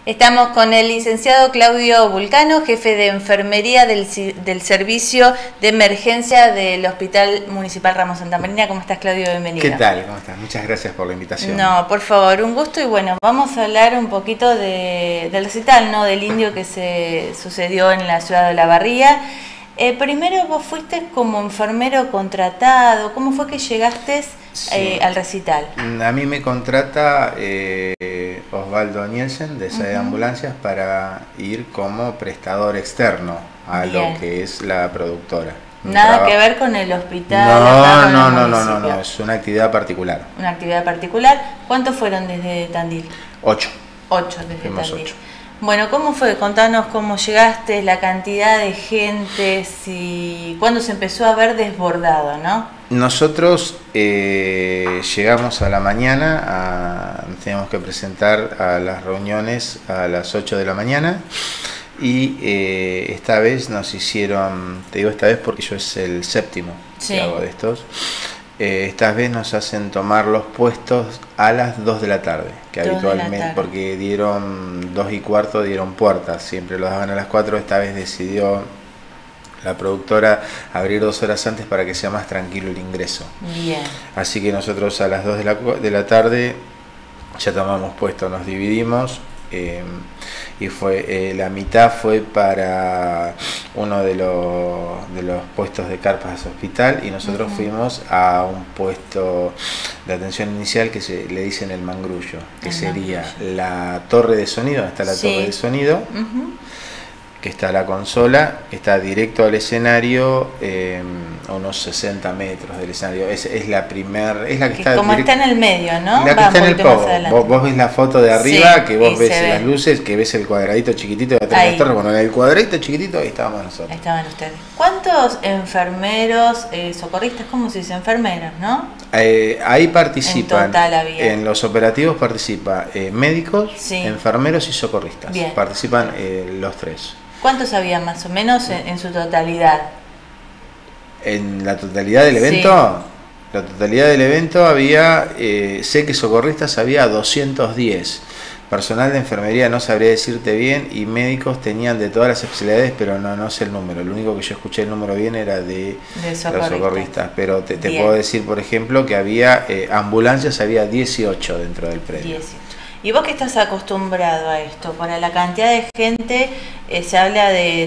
Estamos con el licenciado Claudio Vulcano, jefe de enfermería del servicio de emergencia del Hospital Municipal Ramos Santa Marina. ¿Cómo estás, Claudio? Bienvenido. ¿Qué tal? ¿Cómo estás? Muchas gracias por la invitación. No, por favor, un gusto. Y bueno, vamos a hablar un poquito del recital, ¿no? Del indio que se sucedió en la ciudad de Olavarría. Primero, vos fuiste como enfermero contratado. ¿Cómo fue que llegaste al recital? A mí me contrata Osvaldo Nielsen de SAE Ambulancias para ir como prestador externo a lo que es la productora. Nada que ver con el hospital. No, es una actividad particular. Una actividad particular. ¿Cuántos fueron desde Tandil? 8. 8 desde Tandil. 8. Bueno, ¿cómo fue? Contanos cómo llegaste, la cantidad de gente, cuándo se empezó a ver desbordado, ¿no? Nosotros llegamos a la mañana, teníamos que presentar a las reuniones a las 8 de la mañana y esta vez nos hicieron, te digo esta vez porque yo es el séptimo que hago de estos. Esta vez nos hacen tomar los puestos a las 2 de la tarde, que habitualmente, porque dieron 2 y cuarto, dieron puertas, siempre los daban a las 4, esta vez decidió la productora abrir 2 horas antes para que sea más tranquilo el ingreso. Bien. Así que nosotros a las 2 de la tarde ya tomamos puesto, nos dividimos. Y fue la mitad fue para uno de los puestos de carpas de ese hospital y nosotros fuimos a un puesto de atención inicial que se le dicen el mangrullo, que sería la torre de sonido, donde está la torre de sonido, que está la consola, que está directo al escenario, a unos 60 metros del escenario. Es la primera, es la que está... Como está en el medio, ¿no? La que está en el pogo. Vos ves la foto de arriba, que vos ves las luces, que ves el cuadradito chiquitito de atrás de la torre. Bueno, en el cuadradito chiquitito, ahí estábamos nosotros. Ahí estaban ustedes. ¿Cuántos enfermeros, socorristas, cómo se dice? Enfermeros, ¿no? Ahí participan, en total había. En los operativos participa médicos, enfermeros y socorristas. Bien. Participan los 3. ¿Cuántos había más o menos en su totalidad? ¿En la totalidad del evento? La totalidad del evento había, sé que socorristas había 210. Personal de enfermería no sabría decirte bien y médicos tenían de todas las especialidades, pero no sé el número. Lo único que yo escuché el número bien era de los socorristas. Pero te puedo decir, por ejemplo, que había ambulancias, había 18 dentro del predio. 18. ¿Y vos que estás acostumbrado a esto? Para la cantidad de gente, se habla de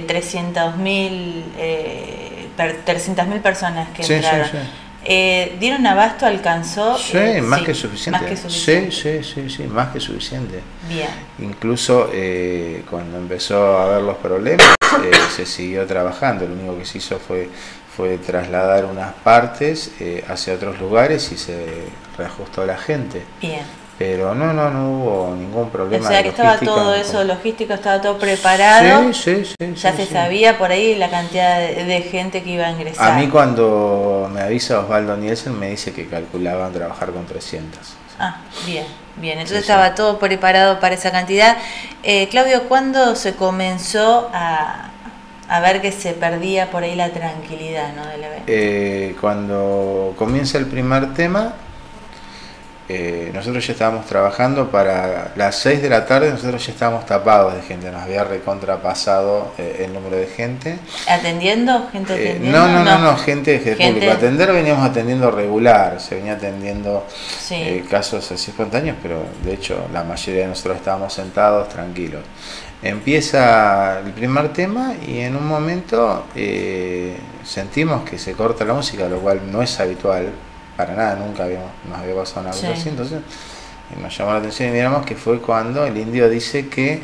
300.000 personas que entraron. ¿Dieron abasto? ¿Alcanzó? Más que suficiente. Más que suficiente. Sí, más que suficiente. Bien. Incluso cuando empezó a haber los problemas, se siguió trabajando. Lo único que se hizo fue trasladar unas partes hacia otros lugares y se reajustó la gente. Bien. Pero no hubo ningún problema. O sea que estaba todo eso logístico, estaba todo preparado. Sí. Ya se sabía por ahí la cantidad de gente que iba a ingresar. A mí cuando me avisa Osvaldo Nielsen me dice que calculaban trabajar con 300. Ah, bien. Entonces estaba todo preparado para esa cantidad. Claudio, ¿cuándo se comenzó a ver que se perdía por ahí la tranquilidad, ¿no, del evento? Cuando comienza el primer tema, nosotros ya estábamos trabajando para las 6 de la tarde, nosotros ya estábamos tapados de gente, nos había recontrapasado el número de gente. ¿Atendiendo? ¿Gente atendiendo? No, gente de público. Atender veníamos atendiendo regular, se venía atendiendo casos así espontáneos, pero de hecho la mayoría de nosotros estábamos sentados tranquilos. Empieza el primer tema y en un momento sentimos que se corta la música, lo cual no es habitual. Para nada, nunca nos había pasado algo así, entonces nos llamó la atención y miramos que fue cuando el indio dice que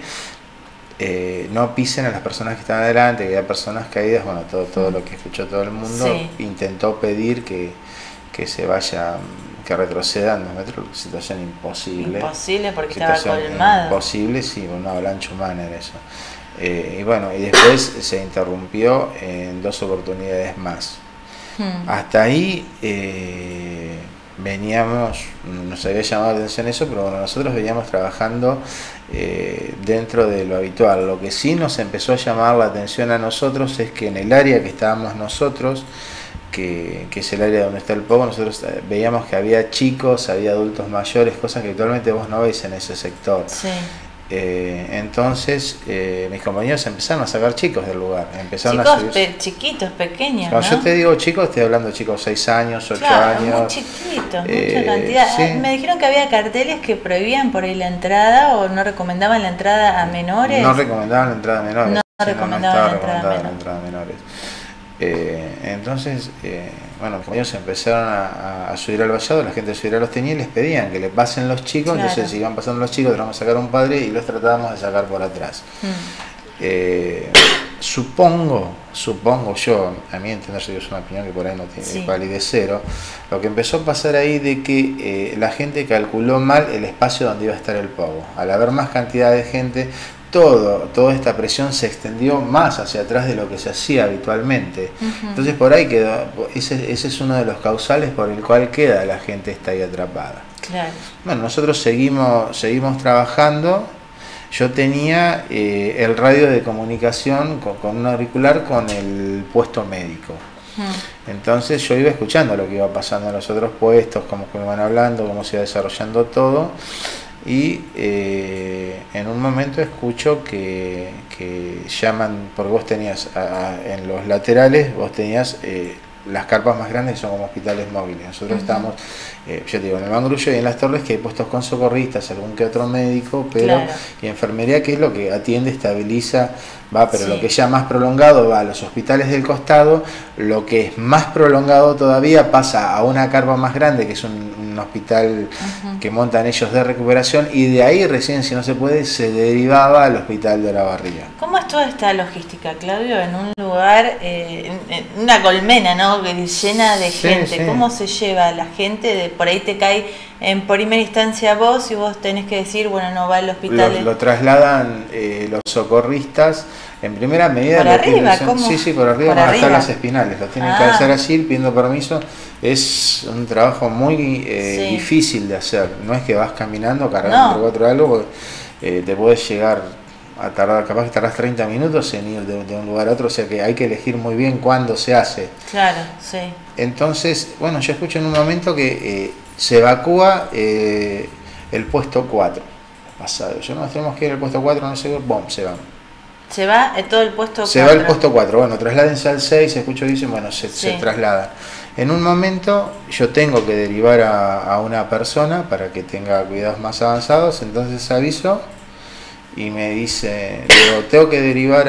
no pisen a las personas que están adelante, que hay personas caídas, bueno, todo lo que escuchó todo el mundo, intentó pedir que se vaya, que retrocedan 2 metros, situación imposible. Imposible porque estaba colmado. Imposible, sí, una avalancha humana era eso. Y bueno, y después se interrumpió en 2 oportunidades más. Hasta ahí veníamos, nos había llamado la atención eso, pero bueno, nosotros veníamos trabajando dentro de lo habitual. Lo que sí nos empezó a llamar la atención a nosotros es que en el área que estábamos nosotros, que es el área donde está el pogo, nosotros veíamos que había chicos, había adultos mayores, cosas que actualmente vos no ves en ese sector. Entonces mis compañeros empezaron a sacar chicos del lugar, empezaron chicos chiquitos, pequeños. Cuando yo te digo chicos, estoy hablando de chicos 6 años, 8 años. Muy chiquitos, mucha cantidad. Sí. Me dijeron que había carteles que prohibían por ahí la entrada o no recomendaban la entrada a menores. No recomendaban la entrada a menores. No recomendaban la entrada a menores. Entonces, bueno, ellos empezaron a subir al vallado, la gente subía a los tenía y les pedían que le pasen los chicos, entonces si iban pasando los chicos, teníamos que sacar un padre y los tratábamos de sacar por atrás. Supongo yo, a mí entender si es una opinión que por ahí no tiene validez cero, lo que empezó a pasar ahí de que la gente calculó mal el espacio donde iba a estar el pogo. Al haber más cantidad de gente, toda esta presión se extendió más hacia atrás de lo que se hacía habitualmente. Entonces por ahí quedó, ese es uno de los causales por el cual queda la gente está ahí atrapada. Claro. Bueno, nosotros seguimos trabajando. Yo tenía el radio de comunicación con un auricular con el puesto médico. Entonces yo iba escuchando lo que iba pasando en los otros puestos, cómo iban hablando, cómo se iba desarrollando todo. Y en un momento escucho que llaman, porque vos tenías en los laterales, vos tenías las carpas más grandes que son como hospitales móviles. Nosotros estábamos, yo te digo, en el Mangrullo y en las Torres, que hay puestos con socorristas, algún que otro médico, pero y enfermería, que es lo que atiende, estabiliza, pero lo que ya más prolongado va a los hospitales del costado, lo que es más prolongado todavía pasa a una carpa más grande, que es un hospital que montan ellos de recuperación, y de ahí recién, si no se puede, se derivaba al hospital de Olavarría. ¿Cómo es toda esta logística, Claudio, en un lugar, en una colmena, ¿no?, llena de gente? Sí. ¿Cómo se lleva a la gente? Por ahí te cae en primera instancia vos y vos tenés que decir, bueno, no va al hospital. Lo trasladan los socorristas en primera medida. ¿Por arriba? ¿Cómo? Sí, por arriba, van hasta las espinales. Lo tienen que hacer así, pidiendo permiso. Es un trabajo muy difícil de hacer. No es que vas caminando, cargando entre cuatro algo, porque te puedes llegar a tardar, capaz que tardás 30 minutos en ir de un lugar a otro, o sea que hay que elegir muy bien cuándo se hace. Claro, sí. Entonces, bueno, yo escucho en un momento que se evacúa el puesto 4. Pasado. Yo nos tenemos que ir al puesto 4, no sé, ¡bom!, se van. Se va todo el puesto 4. Se va el puesto 4, bueno, trasládense al 6, escucho que dicen, bueno, se traslada. En un momento yo tengo que derivar a una persona para que tenga cuidados más avanzados, entonces aviso y me dice, digo, tengo que derivar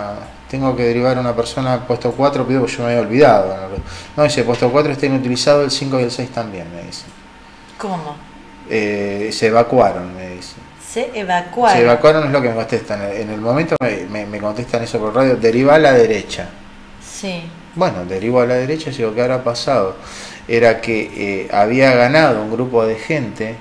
a una persona al puesto 4, pido, porque yo me había olvidado. No, dice, puesto 4 está inutilizado, el 5 y el 6 también, me dice. ¿Cómo? Se evacuaron, me dice. Se evacuaron. Se evacuaron es lo que me contestan. En el momento me contestan eso por radio, deriva a la derecha. Sí. Bueno, derivo a la derecha, digo, ¿qué habrá pasado? Era que había ganado un grupo de gente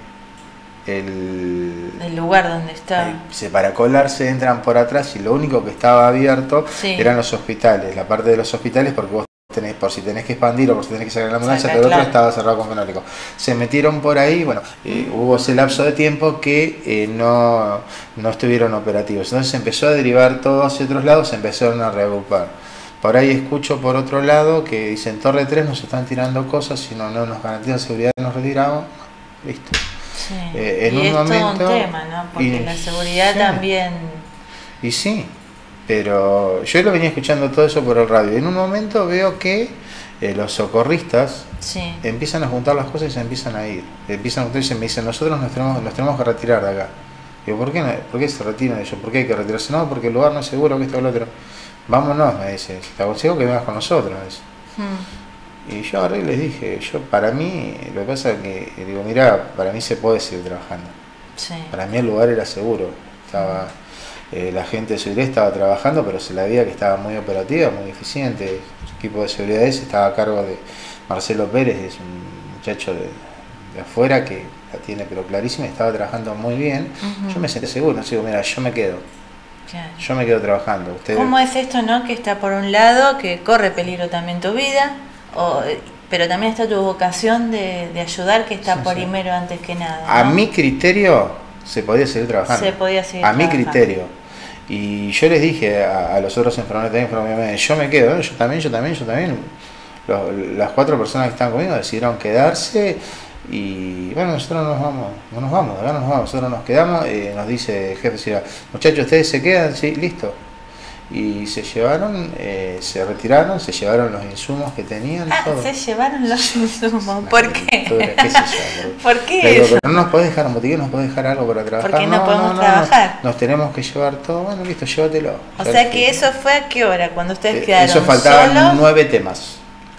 el lugar donde está. Para colarse entran por atrás y lo único que estaba abierto eran los hospitales, la parte de los hospitales, porque vos tenés, por si tenés que expandir o por si tenés que sacar la ambulancia, pero el otro estaba cerrado con fenólico. Se metieron por ahí, bueno, hubo ese lapso de tiempo que no estuvieron operativos. Entonces se empezó a derivar todo hacia otros lados, se empezaron a reagrupar. Por ahí escucho por otro lado que dicen Torre 3 nos están tirando cosas, si no nos garantizan seguridad nos retiramos, listo. Sí. En y un es momento, todo un tema, ¿no? Porque la seguridad también... Y sí, pero yo lo venía escuchando todo eso por el radio. En un momento veo que los socorristas empiezan a juntar las cosas y se empiezan a ir. Empiezan a juntar y me dicen, nosotros nos tenemos que retirar de acá. Digo, ¿por qué se retiran ellos? ¿Por qué hay que retirarse? No, porque el lugar no es seguro, que esto o lo otro. Vámonos, me dice, te aconsejo que vengas con nosotros. Y yo ahora les dije, para mí, lo que pasa es que, digo, mirá, para mí se puede seguir trabajando. Sí. Para mí el lugar era seguro. Estaba, la gente de seguridad estaba trabajando, pero se la veía que estaba muy operativa, muy eficiente. El equipo de seguridad estaba a cargo de Marcelo Pérez, es un muchacho de afuera que la tiene pero clarísima, estaba trabajando muy bien. Yo me senté seguro, digo, mira, yo me quedo. Claro. Yo me quedo trabajando. Ustedes... ¿Cómo es esto, no? Que está por un lado, que corre peligro también tu vida, pero también está tu vocación de ayudar, que está primero antes que nada, ¿no? A mi criterio se podía seguir trabajando. Se podía seguir a mi criterio. Y yo les dije a los otros enfermeros, yo me quedo, yo también. Las 4 personas que están conmigo decidieron quedarse. Y bueno, nosotros no nos vamos, nosotros nos quedamos, nos dice el jefe, muchachos, ¿ustedes se quedan? Sí, listo. Y se llevaron, se retiraron, se llevaron los insumos que tenían. Todo. Se llevaron los insumos. ¿Por qué? ¿Qué sé yo? ¿Por qué? Pero no nos podés dejar un botiquín, nos podés dejar algo para trabajar. ¿Por qué no podemos trabajar? Nos tenemos que llevar todo. Bueno, listo, llévatelo. O sea que eso fue ¿a qué hora? Cuando ustedes quedaron eso faltaban solos. 9 temas.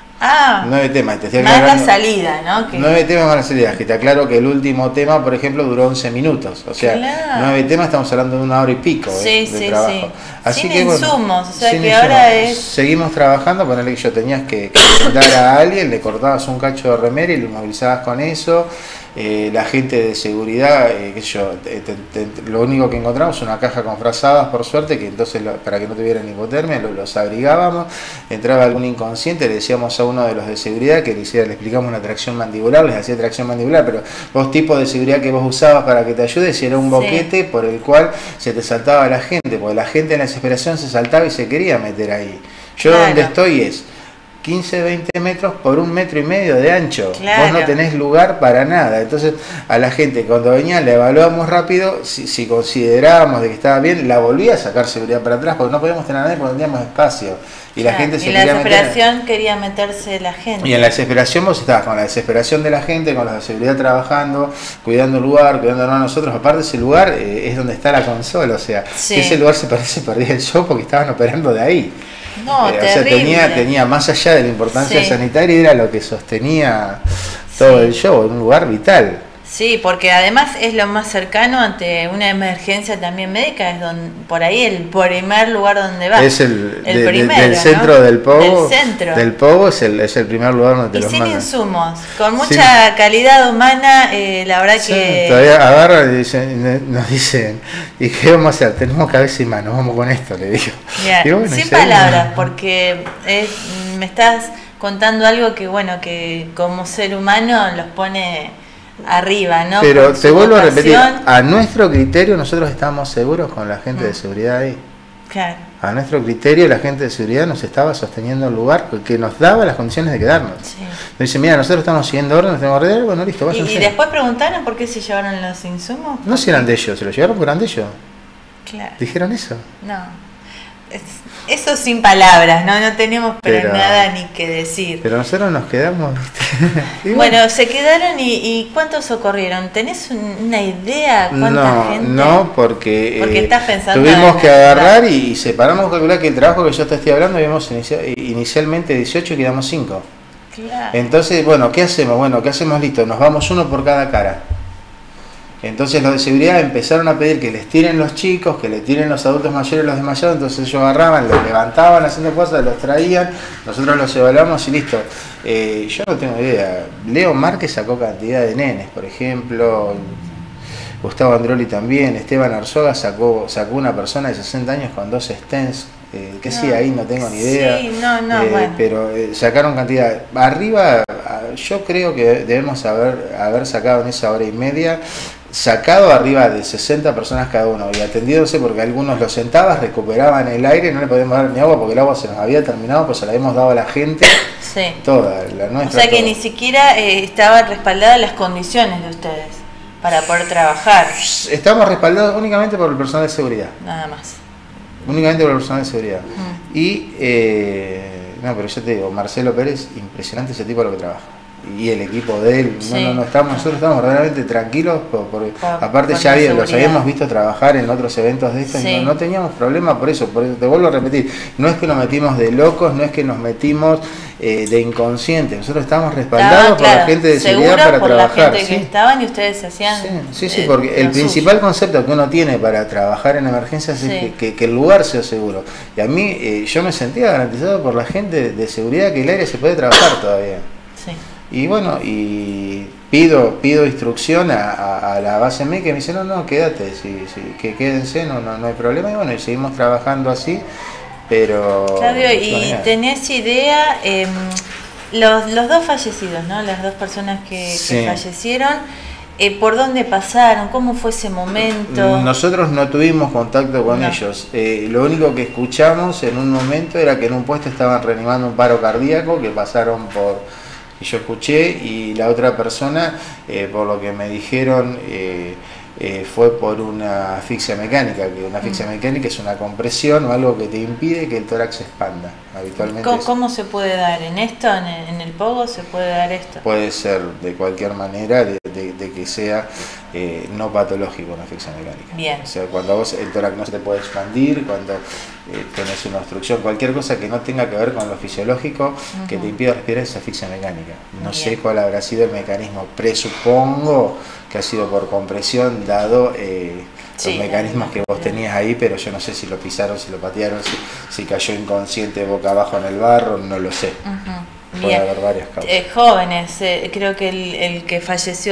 9 temas. Más la salida, ¿no? 9 temas más la salida. Que te aclaro que el último tema, por ejemplo, duró 11 minutos. O sea, claro. 9 temas, estamos hablando de 1 hora y pico de trabajo. Sí. Así sin que, insumos, o sea que ahora es... Seguimos trabajando, ponerle que yo tenías que dar a alguien, le cortabas un cacho de remera y lo movilizabas con eso. La gente de seguridad, qué sé yo, lo único que encontramos una caja con frazadas, por suerte, que entonces para que no tuvieran hipotermia los abrigábamos. Entraba algún inconsciente, le decíamos a uno de los de seguridad que le explicamos una tracción mandibular, les hacía tracción mandibular, pero vos tipo de seguridad que vos usabas para que te ayude, si era un boquete por el cual se te saltaba la gente, porque la gente en la desesperación se saltaba y se quería meter ahí. Yo donde estoy es 15, 20 metros por 1,5 metros de ancho. Claro. Vos no tenés lugar para nada. Entonces a la gente cuando venía la evaluábamos rápido, si considerábamos de que estaba bien, la volvía a sacar seguridad para atrás porque no podíamos tener a nadie porque no teníamos espacio. Y la gente se quería meter. En la desesperación quería meterse la gente. Y en la desesperación vos estabas con la desesperación de la gente, con los de seguridad trabajando, cuidando el lugar, cuidándonos a nosotros. Aparte ese lugar es donde está la consola, o sea, que ese lugar se perdía el show porque estaban operando de ahí. No, o sea, tenía más allá de la importancia sanitaria, era lo que sostenía todo el show, un lugar vital. Sí, porque además es lo más cercano ante una emergencia también médica, es donde por ahí el primer lugar donde va. Es el primero, del centro, ¿no? Del Pogo. Del Pogo es el primer lugar donde te los mandan. Y sin insumos, con mucha calidad humana, la verdad que... Todavía agarran y nos dicen, ¿y qué vamos a hacer? Tenemos cabeza y manos, vamos con esto, le digo. Y bueno, sin palabras, porque me estás contando algo que, bueno, que como ser humano los pone... arriba, ¿no? Pero te vuelvo a repetir, a nuestro criterio nosotros estamos seguros con la gente de seguridad ahí. Claro. A nuestro criterio la gente de seguridad nos estaba sosteniendo el lugar que nos daba las condiciones de quedarnos. Sí. Nos dice, mira, nosotros estamos siguiendo órdenes, tenemos órdenes, bueno, listo, váyanse. ¿Y después preguntaron por qué se llevaron los insumos? No si eran de ellos, se los llevaron porque eran de ellos. Claro. ¿Dijeron eso? No. Eso sin palabras, no tenemos pero nada ni que decir. Pero nosotros nos quedamos, ¿viste? Bueno, se quedaron y ¿cuántos socorrieron? ¿Tenés una idea cuánta gente? No, porque estás pensando tuvimos que agarrar y separamos, calcular que el trabajo que yo te estoy hablando habíamos inicialmente 18 y quedamos 5. Claro. Entonces, bueno, ¿qué hacemos? Listo, nos vamos uno por cada cara. Entonces los de seguridad empezaron a pedir que les tiren los chicos, que le tiren los adultos mayores, los desmayados, entonces ellos agarraban, los levantaban haciendo cosas, los traían, nosotros los evaluamos y listo. Yo no tengo idea. Leo Márquez sacó cantidad de nenes, por ejemplo, Gustavo Androli también, Esteban Arzoga sacó una persona de 60 años con 2 stents, sí, ahí no tengo ni idea. Sí, bueno. Pero sacaron cantidad. Arriba, yo creo que debemos haber sacado en esa hora y media, sacado arriba de 60 personas cada uno y atendiéndose porque algunos los sentabas, recuperaban el aire, no le podíamos dar ni agua porque el agua se nos había terminado, pues se la habíamos dado a la gente, toda, la nuestra. O sea que ni siquiera estaban respaldadas las condiciones de ustedes para poder trabajar. Estamos respaldados únicamente por el personal de seguridad. Nada más. Únicamente por el personal de seguridad. Y, pero yo te digo, Marcelo Pérez, impresionante ese tipo lo que trabaja. Y el equipo de él, nosotros estamos verdaderamente tranquilos, porque aparte ya los habíamos visto trabajar en otros eventos de estos y no teníamos problema por eso te vuelvo a repetir, no es que nos metimos de locos, no es que nos metimos de inconscientes, nosotros estábamos respaldados por la gente de seguridad para por trabajar. La gente que estaban y ustedes hacían. Sí, porque el principal concepto que uno tiene para trabajar en emergencias es que el lugar sea seguro. Y a mí, yo me sentía garantizado por la gente de seguridad que el aire se puede trabajar todavía. Sí. Y bueno, y pido instrucción a la base médica que me dice, no, quédate, que quédense, no hay problema. Y bueno, y seguimos trabajando así, pero... Claudio, ¿y tenés idea, los dos fallecidos, ¿no? Las dos personas que fallecieron, ¿por dónde pasaron? ¿Cómo fue ese momento? Nosotros no tuvimos contacto con ellos. Lo único que escuchamos en un momento era que en un puesto estaban reanimando un paro cardíaco, que pasaron por Y yo escuché y la otra persona, por lo que me dijeron, fue por una asfixia mecánica, que una asfixia mecánica es una compresión o algo que te impide que el tórax se expanda. Habitualmente ¿Cómo se puede dar? ¿En esto, en el pogo se puede dar esto? Puede ser de cualquier manera, de que sea no patológico una asfixia mecánica. Bien. O sea, cuando vos el tórax no se te puede expandir, cuando tenés una obstrucción, cualquier cosa que no tenga que ver con lo fisiológico que te impida respirar es asfixia mecánica. No sé cuál habrá sido el mecanismo, presupongo que ha sido por compresión, dado los mecanismos que vos tenías ahí, pero yo no sé si lo pisaron, si lo patearon, si cayó inconsciente boca abajo en el barro, no lo sé. Puede haber varias causas. Jóvenes, creo que el que falleció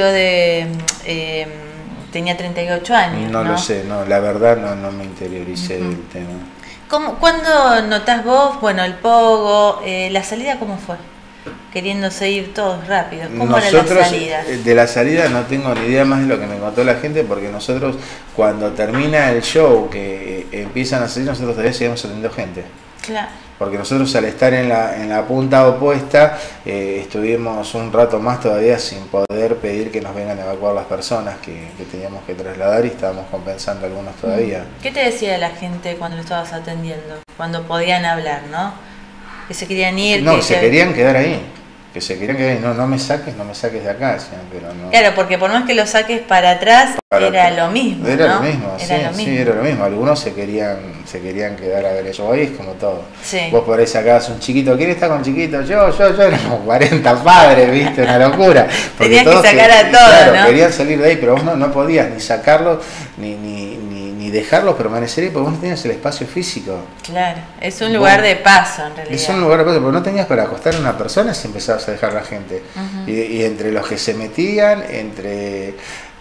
tenía 38 años. No lo sé, no, la verdad no me interioricé del tema. ¿Cuándo notás vos, bueno, el pogo, la salida cómo fue? Queriéndose ir todos rápido. ¿Cómo era la salida? De la salida no tengo ni idea más de lo que me contó la gente, porque nosotros cuando termina el show, que empiezan a salir, nosotros todavía seguimos atendiendo gente. Claro. Porque nosotros al estar en la punta opuesta, estuvimos un rato más todavía sin poder pedir que nos vengan a evacuar las personas que teníamos que trasladar, y estábamos compensando algunos todavía. ¿Qué te decía la gente cuando lo estabas atendiendo? Cuando podían hablar, ¿no? Que se querían ir. No, se querían quedar ahí. Que se querían quedar ahí. No me saques de acá. Decían, pero no. Claro, porque por más que lo saques para atrás, era lo mismo. Era lo mismo, era lo mismo. Algunos se querían quedar a ver el show. Ahí es como todo. Sí. Vos por ahí sacabas un chiquito. ¿Quién está con chiquito? Yo éramos 40 padres, ¿viste? Una locura. Tenías que sacar a todos, claro, ¿no? querían salir de ahí, pero vos no podías ni sacarlos, ni dejarlos permanecer ahí, porque vos no tenías el espacio físico. Claro, es un lugar de paso en realidad. Es un lugar de paso, porque no tenías para acostar a una persona si empezabas a dejar la gente. Y entre los que se metían, entre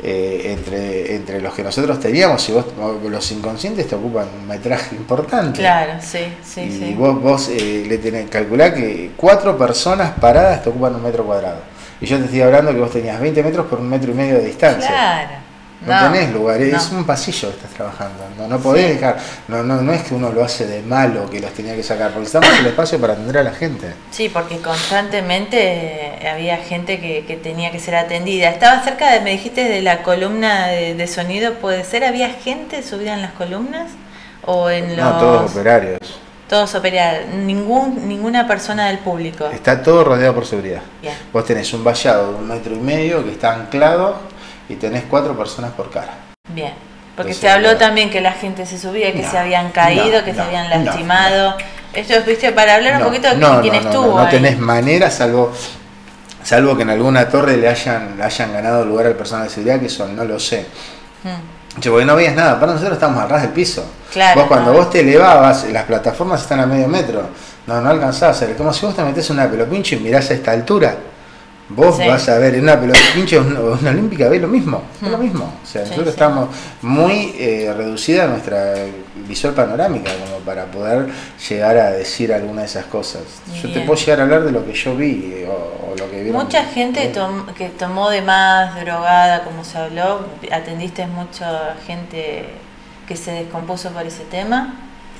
los que nosotros teníamos, si vos, los inconscientes te ocupan un metraje importante. Claro, sí. Y vos le tenés que calcular que 4 personas paradas te ocupan 1 metro cuadrado. Y yo te estoy hablando que vos tenías 20 metros por 1,5 metros de distancia. Claro. No tenés lugar, es un pasillo que estás trabajando, no podés dejar, no es que uno lo hace de malo que los tenía que sacar, porque estamos en el espacio para atender a la gente. Sí, porque constantemente había gente que tenía que ser atendida. Estaba cerca me dijiste, de la columna de sonido, ¿puede ser? ¿Había gente subida en las columnas? ¿O en los...? No, todos operarios. Todos operarios, ninguna persona del público. Está todo rodeado por seguridad. Bien. Vos tenés un vallado de 1,5 metros que está anclado, y tenés 4 personas por cara. Bien, porque entonces, se habló también que la gente se subía, que se habían caído, que se habían lastimado. Esto es, viste, para hablar un poquito de quién estuvo. No tenés manera, salvo que en alguna torre le hayan ganado lugar al personal de seguridad, que eso no lo sé. Porque no veías nada, para nosotros estamos al ras del piso. Claro, vos cuando vos te elevabas, las plataformas están a medio metro, no alcanzabas a ver, como si vos te metés en una pelopincho y mirás a esta altura. Vos vas a ver en una pelota pinche una olímpica, ves lo mismo, es lo mismo. O sea, nosotros estamos muy reducida nuestra visual panorámica como para poder llegar a decir alguna de esas cosas. Yo te puedo llegar a hablar de lo que yo vi o lo que vieron. Mucha gente que tomó de más, drogada, como se habló, atendiste mucha gente que se descompuso por ese tema.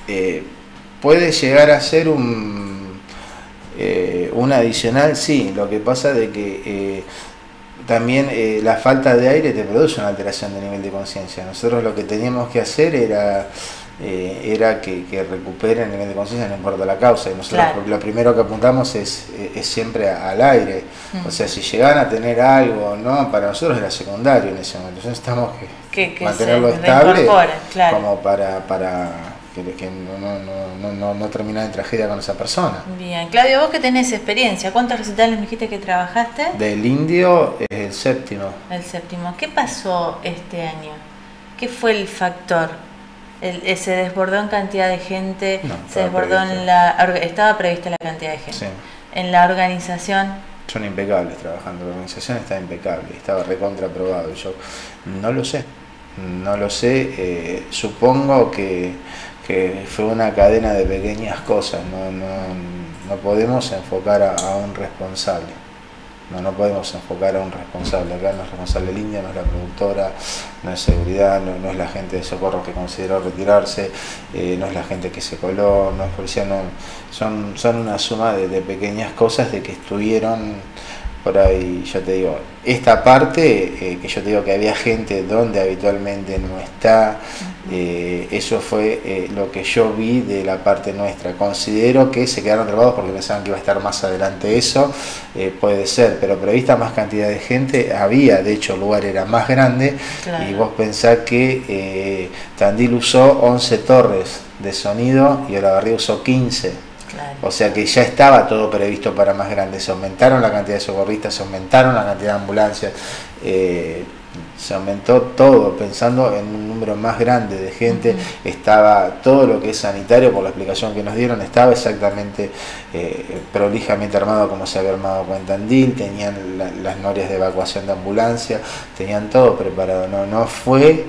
Puede llegar a ser un adicional, sí. Lo que pasa de que también la falta de aire te produce una alteración de nivel de conciencia. Nosotros lo que teníamos que hacer era que recuperen el nivel de conciencia, no importa la causa. Y nosotros lo primero que apuntamos es siempre al aire. O sea, si llegan a tener algo, ¿no? Para nosotros era secundario en ese momento. Entonces necesitamos que mantenerlo estable, como para que no terminar en tragedia con esa persona. Bien, Claudio, vos que tenés experiencia, ¿cuántos recitales me dijiste que trabajaste? Del Indio es el séptimo. El séptimo. ¿Qué pasó este año? ¿Qué fue el factor? ¿Se desbordó en cantidad de gente? No, ¿Se desbordó estaba prevista la cantidad de gente? Sí. ¿En la organización? Son impecables trabajando, la organización está impecable, estaba recontra aprobado. Yo no lo sé, supongo que fue una cadena de pequeñas cosas, no podemos enfocar a un responsable. No podemos enfocar a un responsable. Acá no es responsable el indio, no es la productora, no es seguridad, no es la gente de socorro que consideró retirarse, no es la gente que se coló, no es policía, no, son una suma de pequeñas cosas de que estuvieron por ahí. Yo te digo, esta parte, que yo te digo que había gente donde habitualmente no está, eso fue lo que yo vi de la parte nuestra. Considero que se quedaron trabados porque pensaban que iba a estar más adelante eso, puede ser, pero prevista más cantidad de gente había, de hecho el lugar era más grande, claro. Y vos pensás que Tandil usó 11 torres de sonido y Olavarría usó 15. Claro. O sea que ya estaba todo previsto para más grande, se aumentaron la cantidad de socorristas, se aumentaron la cantidad de ambulancias, se aumentó todo pensando en un número más grande de gente. Estaba todo lo que es sanitario, por la explicación que nos dieron, estaba exactamente prolijamente armado como se había armado con Tandil, tenían las norias de evacuación de ambulancia, tenían todo preparado, no fue...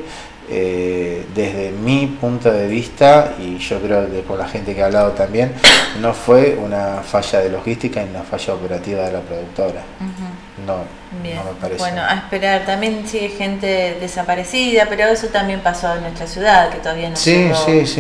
desde mi punto de vista, y yo creo que con la gente que ha hablado también, no fue una falla de logística ni una falla operativa de la productora. No me parece. Bueno, a esperar. También sigue gente desaparecida, pero eso también pasó en nuestra ciudad, que todavía no llegó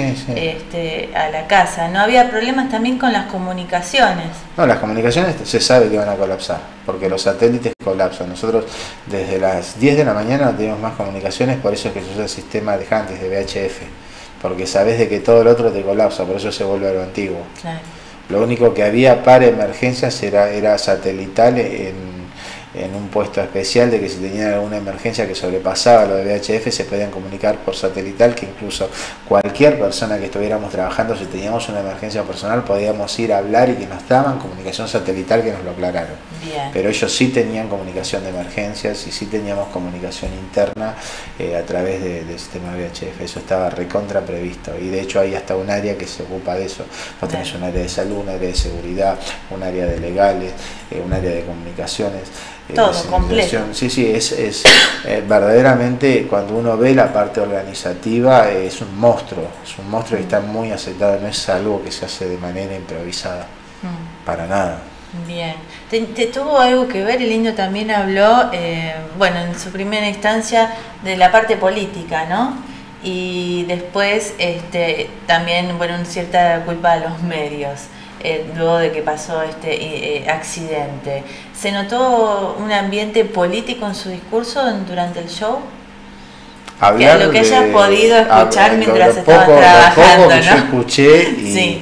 a la casa. ¿No había problemas también con las comunicaciones? No, las comunicaciones se sabe que van a colapsar, porque los satélites colapsan. Nosotros desde las 10 de la mañana no teníamos más comunicaciones, por eso es que se usa el sistema de Hantis, de VHF, porque sabes de que todo el otro te colapsa, por eso se vuelve a lo antiguo. Claro. Lo único que había para emergencias era satelital en un puesto especial, de que si tenían alguna emergencia que sobrepasaba lo de VHF se podían comunicar por satelital, que incluso cualquier persona que estuviéramos trabajando, si teníamos una emergencia personal, podíamos ir a hablar y que nos daban comunicación satelital, que nos lo aclararon. Bien. Pero ellos sí tenían comunicación de emergencias y sí teníamos comunicación interna a través del sistema VHF. Eso estaba recontra previsto, y de hecho hay hasta un área que se ocupa de eso. Vos tenés un área de salud, un área de seguridad, un área de legales, un área de comunicaciones. Todo completo. Sí, es verdaderamente, cuando uno ve la parte organizativa, es un monstruo que está muy aceptado, no es algo que se hace de manera improvisada, para nada. Bien, ¿Te tuvo algo que ver? El indio también habló, en su primera instancia, de la parte política, ¿no? Y después también, cierta culpa de los medios. Luego de que pasó este accidente, ¿se notó un ambiente político en su discurso durante el show? Hablar lo que hayas podido escuchar mientras estabas trabajando, lo poco que ¿no? yo escuché Sí.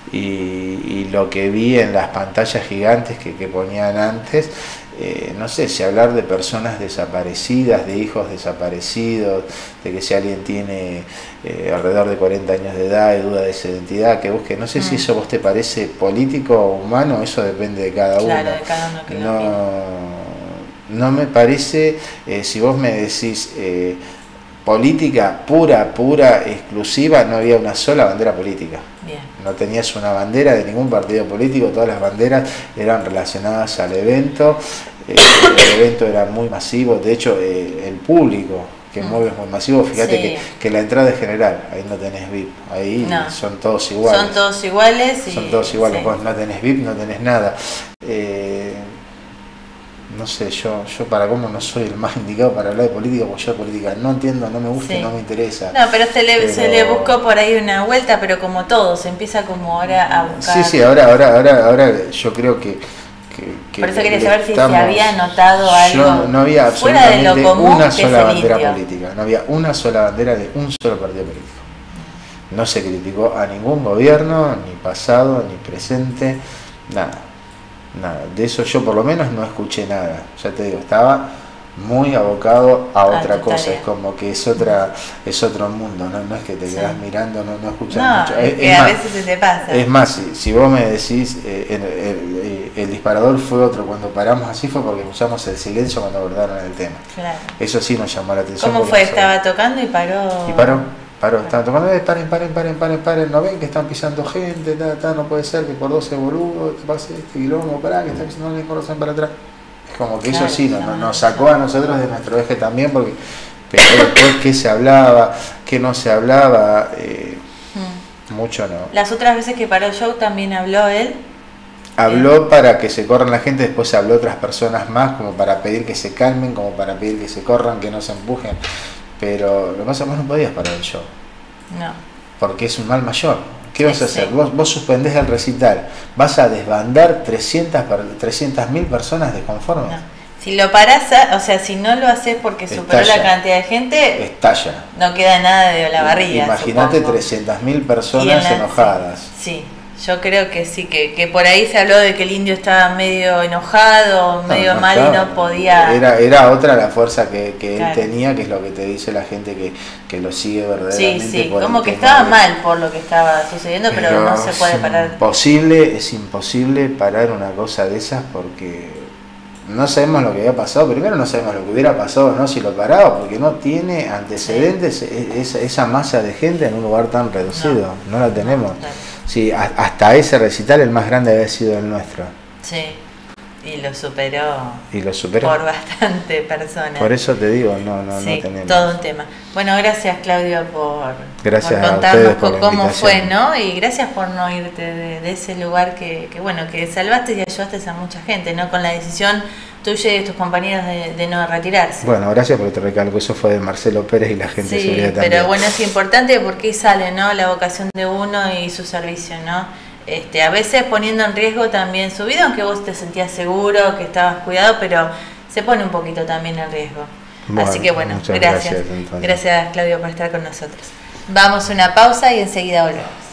y lo que vi en las pantallas gigantes que ponían antes, no sé, si hablar de personas desaparecidas, de hijos desaparecidos, de que si alguien tiene alrededor de 40 años de edad y duda de esa identidad, que busque, no sé si eso vos te parece político o humano, eso depende de cada uno. Claro, de cada uno que lo opine. No me parece, si vos me decís política pura, exclusiva, no había una sola bandera política. Bien. No tenías una bandera de ningún partido político, todas las banderas eran relacionadas al evento. El evento era muy masivo, de hecho el público que mueve es muy masivo. Fíjate que la entrada es general, ahí no tenés VIP, ahí son todos iguales. Son todos iguales. Son todos iguales, vos no tenés VIP, no tenés nada. No sé, yo para cómo no soy el más indicado para hablar de política, porque yo de política no entiendo, no me gusta, no me interesa. No, pero se le buscó por ahí una vuelta, pero como todo, se empieza como ahora a buscar. Sí, ahora yo creo que por eso quería saber si se había notado algo. No había fuera de lo común, una sola bandera política, no había una sola bandera de un solo partido político. No se criticó a ningún gobierno, ni pasado, ni presente, nada, de eso yo por lo menos no escuché nada. Ya te digo, estaba muy abocado a otra cosa, es como que es otro mundo, no es que te quedas mirando, no escuchas mucho. Es a veces se te pasa. Es más, si vos me decís, el disparador fue otro, cuando paramos así fue porque usamos el silencio cuando abordaron el tema. Claro. Eso sí nos llamó la atención. ¿Cómo fue? ¿Estaba tocando y paró? Y paró, estaban tocando, paren, no ven que están pisando gente, no puede ser que por 12 boludos te pase este quilombo, que están pisando la información para atrás. Es como que eso sí nos sacó a nosotros de nuestro eje también, porque pero después qué se hablaba, qué no se hablaba, mucho no. ¿Las otras veces que paró el show también habló él? Habló para que se corran la gente, después habló otras personas más, como para pedir que se calmen, como para pedir que se corran, que no se empujen. Pero lo que pasa es que vos no podías parar el show. No. Porque es un mal mayor. ¿Qué vas a hacer? Vos suspendés el recital, vas a desbandar 300.000 personas desconformes. No. Si lo parás, o sea, si no lo haces porque superó la cantidad de gente, estalla. No queda nada de Olavarría. Imagínate 300.000 personas enojadas. Sí. Yo creo que sí, que por ahí se habló de que el indio estaba medio enojado, medio mal y no podía... Era otra la fuerza que él tenía, que es lo que te dice la gente que lo sigue verdaderamente. Sí, como que estaba mal por lo que estaba sucediendo, pero no se puede parar. Es imposible parar una cosa de esas porque no sabemos lo que había pasado. Primero no sabemos lo que hubiera pasado, ¿no? Si lo paraba, porque no tiene antecedentes esa masa de gente en un lugar tan reducido. No la tenemos. Claro. Sí, hasta ese recital el más grande había sido el nuestro. Sí, y lo superó por bastante personas. Por eso te digo, no tenemos. Todo un tema. Bueno, gracias Claudio por contarnos a ustedes por cómo fue, ¿no? Y gracias por no irte de ese lugar que salvaste y ayudaste a mucha gente, ¿no? Con la decisión tuya y de tus compañeros de no retirarse. Bueno, gracias porque te recalco, eso fue de Marcelo Pérez y la gente de seguridad también. Pero bueno, es importante porque sale, ¿no? La vocación de uno y su servicio, ¿no? A veces poniendo en riesgo también su vida, aunque vos te sentías seguro, que estabas cuidado, pero se pone un poquito también en riesgo. Bueno, así que bueno, gracias. Gracias Claudio por estar con nosotros. Vamos a una pausa y enseguida volvemos.